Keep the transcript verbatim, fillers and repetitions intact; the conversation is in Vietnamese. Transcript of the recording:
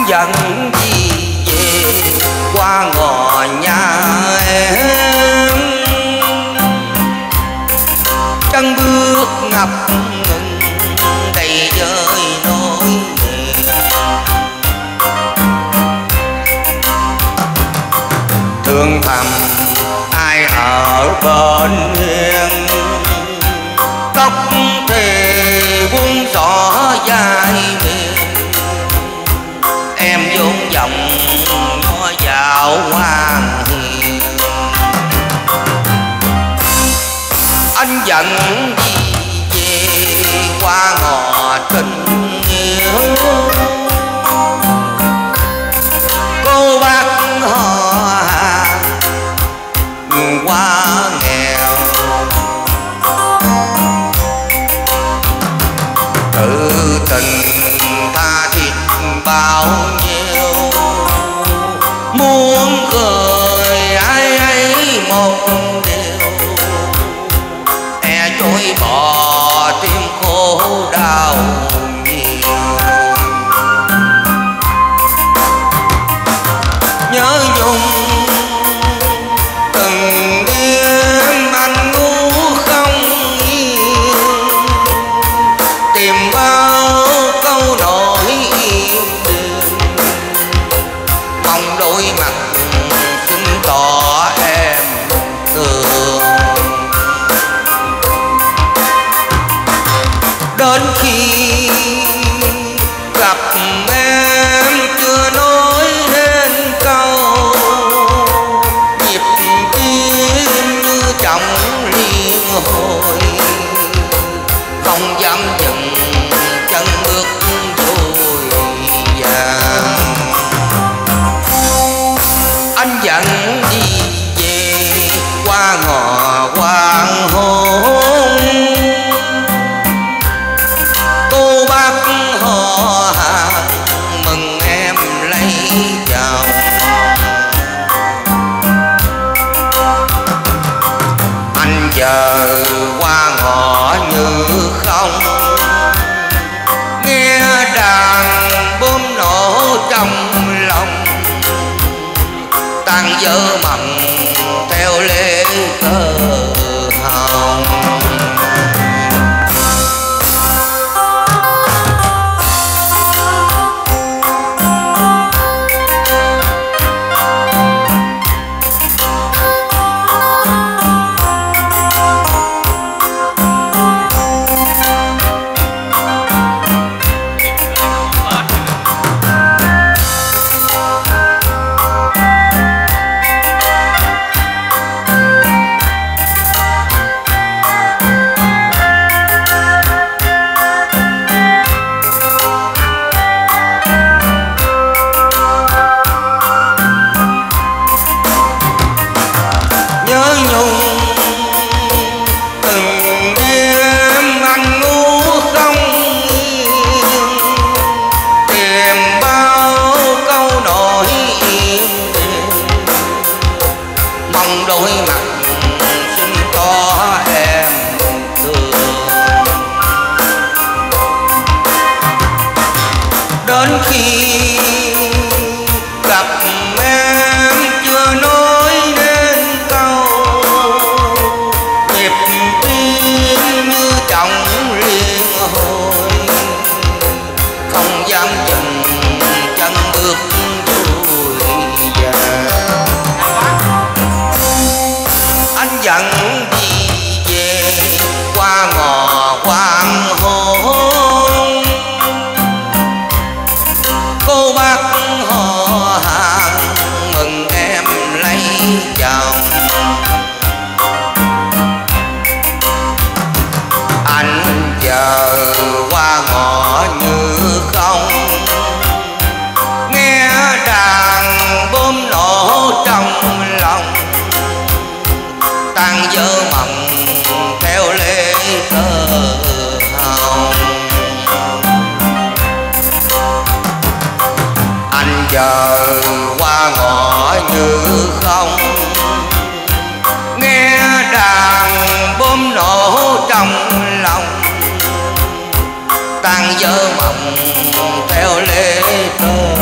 dẫn đi về qua ngõ nhà em, chân bước ngập ngừng đầy vơi nỗi niềm. Thương thầm ai ở bên hiên, tóc thề buông xỏ dài miền. Em vốn dòng nó dạo hoang hiền, anh dẫn đi về qua ngõ tình yêu. Cô bác họ hàng quá nghèo, tự tình tha thiết bao nhiêu, muốn gửi ai ấy một điều, e chối bỏ tim khổ đau nhiều. Nhớ nhung từng đêm anh ngủ không yên, tìm bao câu nỗi yêu đương, mong đôi mặt xin tỏ em thương. Đến khi gặp em chưa nói nên câu, nhịp tim như trọng liên hồi, không dám dừng chân bước vội vàng. Anh dẫn đi về qua ngõ hoàng hôn, cô bác họ hàng mừng em lấy chồng. Anh chờ qua ngõ như không, nghe đàn bom nổ trong lòng, tan vỡ mộng theo lễ cơ hồng. Nhớ nhung từng đêm anh ngủ không yên, tìm bao câu nỗi yêu đương, mong đôi mặt xin tỏ em thương. Đến khi gặp em chưa nói nên câu, nhịp tim như trọng liên hồi, không dám dừng chân bước vội vàng. Anh dẫn đi về qua ngõ hoàng hôn, cô bác họ hàng mừng em lấy chồng. Anh chờ qua ngõ như không, nghe đàn bom nổ trong lòng, tan vỡ mộng theo lễ cơ hồng. Anh chờ qua ngõ như không, nghe đàn bom nổ trong lòng, tan vỡ mộng theo lễ cơ